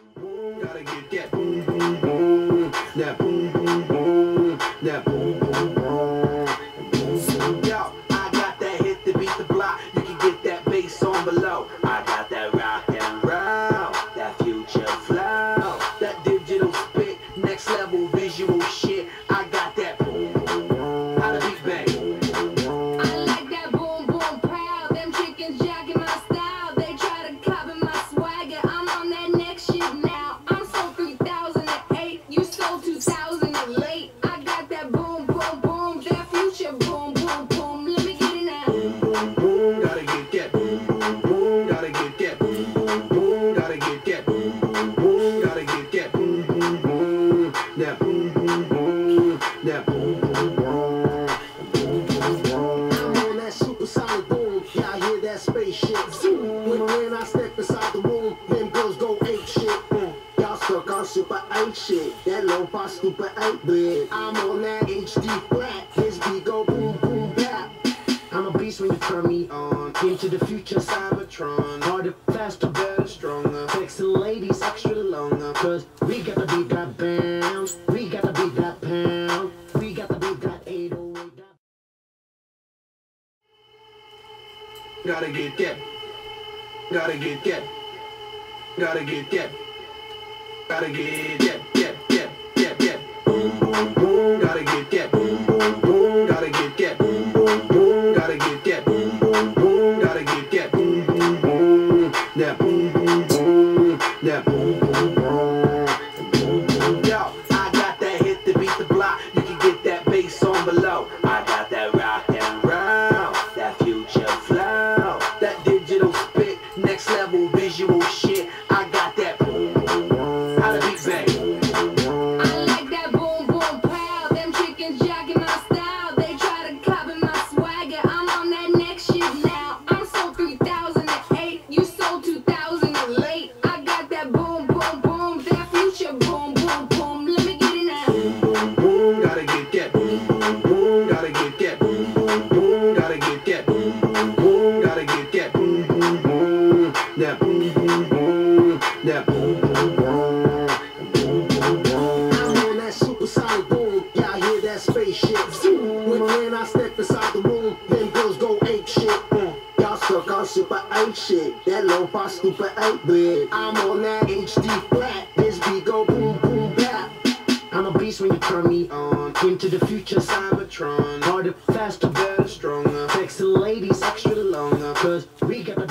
Gotta get that boom boom boom, that boom boom boom, that boom boom boom, boom. Yo, I got that hit to beat the block. You can get that bass on below. I got that rock and roll, that future flow, that digital spit, next level visual shit. I got that boom boom boom. How the beat bang? I like that boom boom pow. Them chickens jacking my style. They try to copy my swagger. I'm on that next shit now. I'm sold 3008. You sold 2000 and late. I got that boom boom boom. That future boom boom boom. Let me get it now. Boom boom boom. Gotta get that boom boom boom. Gotta get that boom boom boom. Gotta get that boom boom boom. Gotta get that boom boom boom. That boom boom boom. That boom boom boom. I'm on that supersonic boom, y'all hear that spaceship zoom. When I step inside the room, them girls go ape shit. Y'all stuck on super 8 shit, that lo-fi stupid 8-bit. I'm on that HD flat, his beat go boom boom bap. I'm a beast when you turn me on, into the future Cybertron. Harder, faster, better, stronger, sexy ladies extra longer. Cause we got the beat that bounce, we got the beat that pound, we got the beat that 808 that. Gotta get that. Gotta get that. Gotta get that. Gotta get that. Boom boom boom. Gotta get that. Boom boom boom. Gotta get that. Boom boom boom. Gotta get that. Boom boom boom. Gotta get that. Boom boom boom. That boom boom boom. That boom boom boom. Yo, I got that hit to beat the block. You can get that bass on below. I got that rock and roll, that future flow, that digital spit, next level visual shit. I got that boom boom boom. How the beat bang? I like that boom boom pow. Them chickens jacking my style. They try to copy my swagger. I'm on that next shit now. I'm sold 3008. You sold 2000 and late. I got that boom boom boom. That future boom boom boom. Let me get it now. Boom boom boom. Gotta get that. Boom boom boom. Gotta get that. Boom boom boom. Gotta get that. Boom boom boom. Gotta get that. Boom boom boom. That boom boom boom. That boom boom boom. I'm on that supersonic boom, y'all hear that spaceship zoom. When I step inside the room, them girls go ape shit. Y'all stuck on super 8 shit, that lo-fi stupid 8-bit. I'm on that HD flat, this beat go boom boom bap. I'm a beast when you turn me on, into the future Cybertron. Harder, faster, better, stronger, sexy ladies extra longer. Cause we got